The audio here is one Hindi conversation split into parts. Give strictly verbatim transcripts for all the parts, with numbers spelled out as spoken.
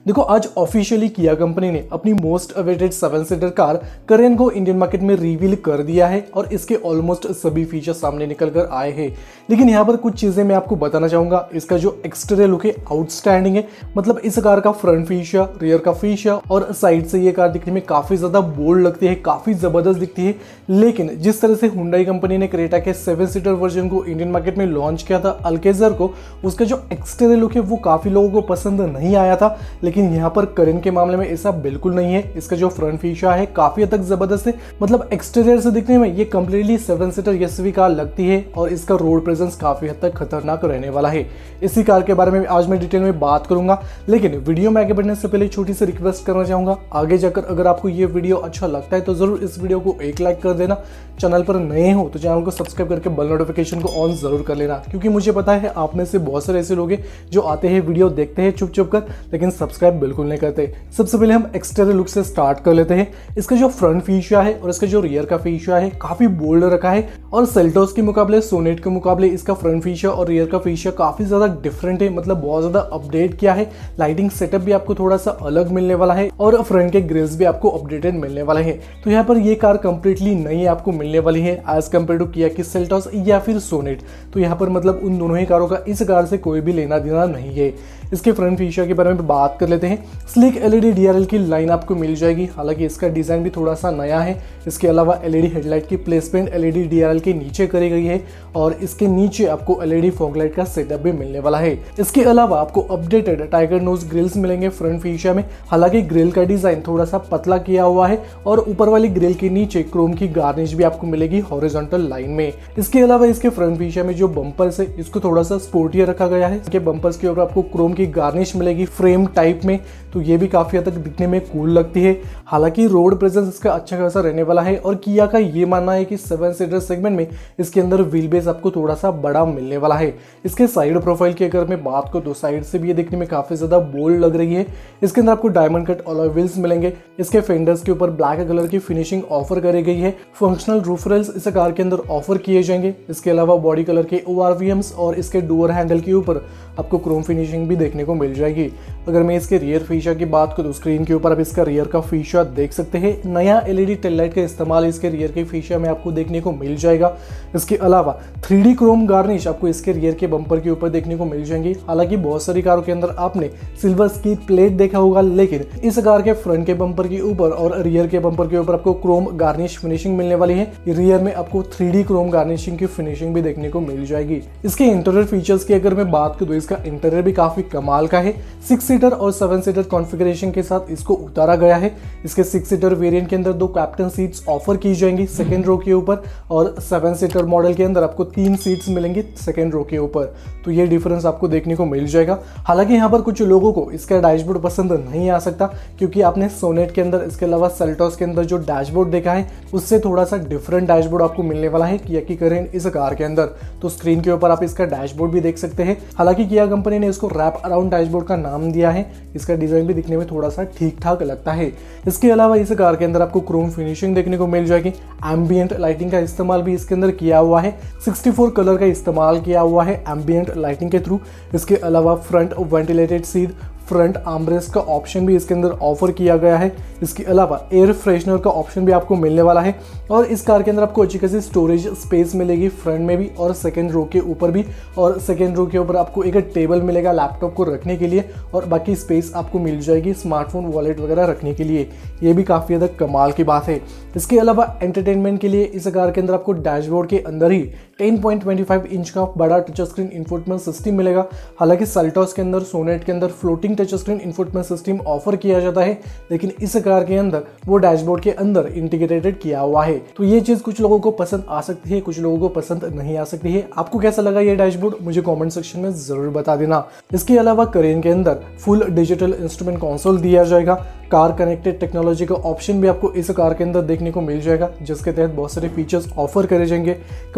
देखो आज ऑफिशियली किया कंपनी ने अपनी most awaited seven seater car Carens को इंडियन मार्केट में रिवील कर दिया है और इसके ऑलमोस्ट सभी फीचर सामने निकल कर आए हैं। लेकिन यहाँ पर कुछ चीजें मैं आपको बताना चाहूंगा। इसका जो एक्सटीरियर लुक है आउटस्टैंडिंग है, मतलब इस कार का फ्रंट फीचर, रियर का फीचर और साइड से ये कार दिखने में काफी ज्यादा बोल्ड लगती है, काफी जबरदस्त दिखती है। लेकिन जिस तरह से हुंडई कंपनी ने क्रेटा के सेवन सीटर वर्जन को इंडियन मार्केट में लॉन्च किया था अल्केजर को, उसका जो एक्सटीरियर लुक है वो काफी लोगों को पसंद नहीं आया था। लेकिन यहाँ पर करेन के मामले में ऐसा बिल्कुल नहीं है। इसका जो फ्रंट फीचर है काफी हद तक जबरदस्त है, मतलब एक्सटीरियर से दिखने में ये completely seven seater SUV car लगती है और इसका रोड प्रेजेंस काफी हद तक खतरनाक रहने वाला है। इसी कार के बारे में आज मैं डिटेल में बात करूंगा। लेकिन वीडियो में आगे बढ़ने से पहले छोटी सी रिक्वेस्ट करना चाहूंगा, आगे जाकर अगर आपको ये वीडियो अच्छा लगता है तो जरूर इस वीडियो को एक लाइक कर देना। चैनल पर नए हो तो चैनल को सब्सक्राइब करके बेल नोटिफिकेशन को ऑन जरूर कर लेना, क्योंकि मुझे पता है आप में से बहुत सारे ऐसे लोग हैं जो आते हैं वीडियो देखते हैं चुप चुप कर, लेकिन सब्सक्राइब बिल्कुल नहीं करते। सबसे पहले हम एक्सटीरियर लुक से स्टार्ट कर लेते हैं। इसका जो फ्रंट फीचर है और इसका जो रियर का फीचर है काफी बोल्ड रखा है और सेल्टोस के मुकाबले, सोनेट के मुकाबले इसका फ्रंट फीचर और रियर का फीचर काफी ज्यादा डिफरेंट है, मतलब बहुत ज्यादा अपडेट किया है। लाइटिंग सेटअप भी आपको थोड़ा सा अलग मिलने वाला है और फ्रंट के ग्रिल्स भी आपको अपडेटेड मिलने वाले हैं। तो यहाँ पर ये कार कंप्लीटली नई आपको मिलने वाली है एज कम्पेयर टू किया की सेल्टोस या फिर सोनेट। तो यहाँ पर मतलब उन दोनों ही कारों का इस कार से कोई भी लेना देना नहीं है। इसके फ्रंट फीचर के बारे में बात कर लेते हैं। स्लिक एलईडी डीआरएल की लाइन आपको मिल जाएगी, हालांकि इसका डिजाइन भी थोड़ा सा नया है। इसके अलावा एलईडी हेडलाइट की प्लेसमेंट एलईडी डीआरएल के नीचे करी गई है और इसके नीचे आपको एलईडी फॉगलाइट का सेटअप भी मिलने वाला है। इसके अलावा आपको अपडेटेड टाइगर नोज ग्रिल्स मिलेंगे फ्रंट फीचर में, हालांकि ग्रिल का डिजाइन थोड़ा सा पतला किया हुआ है और ऊपर वाली ग्रिल के नीचे क्रोम की गार्निश भी आपको मिलेगी हॉरिजॉन्टल लाइन में। इसके अलावा इसके फ्रंट फीचर में जो बम्पर्स है इसको थोड़ा सा स्पोर्टियर रखा गया है। इसके बम्पर्स के ऊपर आपको क्रोम की गार्निश मिलेगी फ्रेम टाइप में, तो ये भी काफी हद तक दिखने में कूल लगती है। हालांकि रोड प्रेजेंस इसका अच्छा खासा रहने वाला है और किया का ये मानना है कि सेवन सीटर सेगमेंट में इसके अंदर व्हील बेस आपको थोड़ा सा बड़ा मिलने वाला है। इसके साइड प्रोफाइल की अगर मैं बात करूं तो साइड से भी ये दिखने में काफी ज्यादा बोल्ड लग रही है। इसके अंदर आपको डायमंड कट अलॉय व्हील्स मिलेंगे। इसके फेंडर्स के ऊपर ब्लैक कलर की फिनिशिंग ऑफर करी गई है। फंक्शनल रूफ रेल्स इस कार के अंदर ऑफर किए जाएंगे। इसके अलावा बॉडी कलर के ओआरवीएम्स और इसके डोर हैंडल के ऊपर आपको क्रोम फिनिशिंग भी देखने को मिल जाएगी। अगर मैं इसके रियर फीचर की बात करूं तो स्क्रीन के ऊपर आप इसका रियर का फीचर देख सकते हैं। नया एलईडी टेल लाइट का इस्तेमाल इसके रियर के फीचर में आपको देखने को मिल जाएगा। इसके अलावा थ्री डी क्रोम गार्निश आपको इसके रियर के बम्पर के ऊपर देखने को मिल जाएंगी। हालांकि बहुत सारी कारों के अंदर आपने सिल्वर की प्लेट देखा होगा, लेकिन इस कार के फ्रंट के बम्पर के ऊपर और रियर के बम्पर के ऊपर आपको क्रोम गार्निश फिनिशिंग मिलने वाली है। रियर में आपको थ्री डी क्रोम गार्निशिंग की फिनिशिंग भी देखने को मिल जाएगी। इसके इंटीरियर फीचर्स की अगर मैं बात करूं तो इसका इंटीरियर भी काफी कमाल का है। सिक्स सीटर और सेवन सीटर कॉन्फ़िगरेशन के साथ इसको उतारा गया है। इसके सिक्स सीटर वेरिएंट के अंदर दो कैप्टन सीट्स ऑफर की जाएंगी सेकेंड रो के ऊपर और सेवन सीटर मॉडल के अंदर आपको तीन सीट्स मिलेंगी सेकेंड रो के ऊपर। तो ये डिफरेंस आपको देखने को मिल जाएगा। हालांकि यहाँ पर कुछ लोगों को इसका डैशबोर्ड पसंद नहीं आ सकता, क्योंकि आपने सोनेट के अंदर, इसके अलावा सेल्टोस के अंदर जो डैशबोर्ड देखा है उससे थोड़ा सा डिफरेंट डैशबोर्ड आपको मिलने वाला है किया की करेन इस कार के अंदर। तो स्क्रीन के ऊपर आप इसका डैशबोर्ड भी देख सकते हैं। हालांकि किया कंपनी ने इसको रैप अराउंड डैशबोर्ड का नाम दिया है। इसका डिजाइन भी दिखने में थोड़ा सा ठीक ठाक लगता है। इसके अलावा इस कार के अंदर आपको क्रोम फिनिशिंग देखने को मिल जाएगी। एम्बिएंट लाइटिंग का इस्तेमाल भी इसके अंदर किया हुआ है। सिक्सटी फोर कलर का इस्तेमाल किया हुआ है एम्बिएंट लाइटिंग के थ्रू। इसके अलावा front ventilated seat, front armrest का ऑप्शन भी इसके अंदर ऑफर किया गया है। इसके अलावा एयर फ्रेशनर का ऑप्शन भी आपको मिलने वाला है और इस कार के अंदर आपको अच्छी खासी स्टोरेज स्पेस मिलेगी फ्रंट में भी और सेकंड रो के ऊपर भी। और सेकंड रो के ऊपर आपको एक टेबल मिलेगा लैपटॉप को रखने के लिए और बाकी स्पेस आपको मिल जाएगी स्मार्टफोन, वॉलेट वगैरह रखने के लिए। ये भी काफ़ी हद तक कमाल की बात है। इसके अलावा एंटरटेनमेंट के लिए इस कार के अंदर आपको डैशबोर्ड के अंदर ही ten point two five inch का बड़ा टच स्क्रीन इंफोटेनमेंट सिस्टम मिलेगा। हालांकि सेल्टोस के अंदर, सोनेट के अंदर floating touch screen infotainment system offer किया जाता है, लेकिन इस कार के अंदर वो डैशबोर्ड के अंदर इंटीग्रेटेड किया हुआ है। तो ये चीज कुछ लोगों को पसंद आ सकती है, कुछ लोगों को पसंद नहीं आ सकती है। आपको कैसा लगा ये डैशबोर्ड मुझे कमेंट सेक्शन में जरूर बता देना। इसके अलावा करेन के अंदर फुल डिजिटल इंस्ट्रूमेंट कंसोल दिया जाएगा। कार कनेक्टेड टेक्नोलॉजी का ऑप्शन भी आपको इस कार के अंदर देखने को मिल जाएगा, जिसके तहत बहुत सारे फीचर्स ऑफर करे जाएंगे। कंफर्टेबल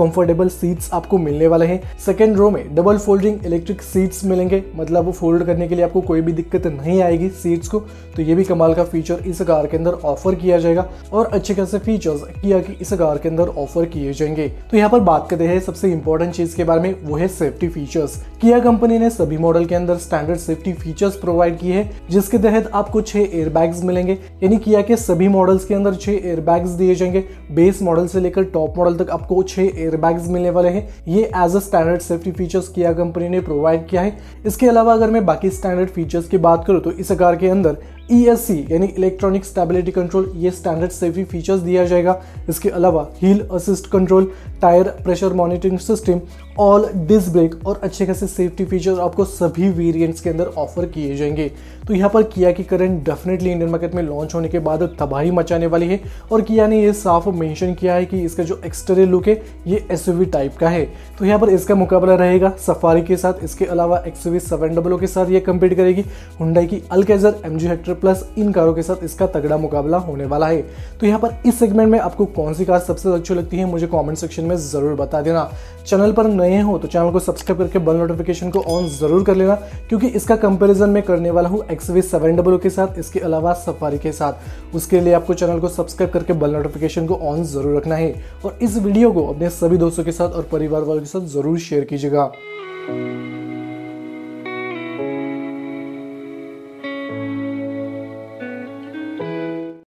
सीट्स आपको मिलने वाले हैं। सेकेंड रो में डबल फोल्डिंग इलेक्ट्रिक सीट्स मिलेंगे, मतलब वो फोल्ड करने के लिए आपको कोई भी दिक्कत नहीं आएगी सीट्स को। तो ये भी कमाल का फीचर इस कार के अंदर ऑफर किया जाएगा और अच्छे खासे फीचर्स किया कि इस कार के अंदर ऑफर किए जाएंगे। तो यहाँ पर बात करते हैं सबसे इंपॉर्टेंट चीज के बारे में, वो है सेफ्टी फीचर्स। किया कंपनी ने सभी मॉडल के अंदर स्टैंडर्ड सेफ्टी फीचर्स प्रोवाइड किए हैं, जिसके तहत आपको छह एयरबैग्स मिलेंगे। यानी किया के सभी मॉडल्स के अंदर छह एयरबैग्स दिए जाएंगे। बेस मॉडल से लेकर टॉप मॉडल तक आपको छह एयरबैग्स मिलने वाले हैं। ये as a standard safety features Kia company ने प्रोवाइड किया है। इसके अलावा अगर मैं बाकी स्टैंडर्ड फीचर्स की बात करूं तो इस कार के अंदर ई एस सी यानी इलेक्ट्रॉनिक स्टेबिलिटी कंट्रोल, ये स्टैंडर्ड सेफ्टी फीचर्स दिया जाएगा। इसके अलावा hill assist control, tyre pressure monitoring system, all disc brake और अच्छे खासे सेफ्टी फीचर्स आपको सभी वेरिएंट्स के अंदर ऑफर किए जाएंगे। तो यहाँ पर किया की करंट डेफिनेटली इंडियन मार्केट में लॉन्च होने के बाद तबाही मचाने वाली है और किया ने ये साफ मेंशन किया है कि इसका जो एक्सटीरियर लुक है ये एसयूवी टाइप का है। तो यहाँ पर इसका मुकाबला रहेगा सफारी के साथ। इसके अलावा एक्सयूवी सेवन डबल ओ के साथ ये कम्पीट करेगी। हुंडई की अल्केज़र, एमजी हेक्टर प्लस, इन कारों के साथ इसका तगड़ा मुकाबला होने वाला है। तो यहाँ पर इस सेगमेंट में आपको कौन सी कार सबसे अच्छी लगती है मुझे कमेंट सेक्शन में जरूर बता देना। चैनल पर नए हो तो चैनल को सब्सक्राइब करके बेल नोटिफिकेशन को ऑन जरूर कर लेना, क्योंकि इसका कंपैरिजन मैं करने वाला हूँ एक्सयूवी सेवन डबल ओ के साथ, इसके अलावा सफारी के साथ। उसके लिए आपको चैनल को सब्सक्राइब करके बेल नोटिफिकेशन को ऑन जरूर रखना है और इस वीडियो को अपने सभी दोस्तों के साथ और परिवार वालों के साथ जरूर शेयर कीजिएगा।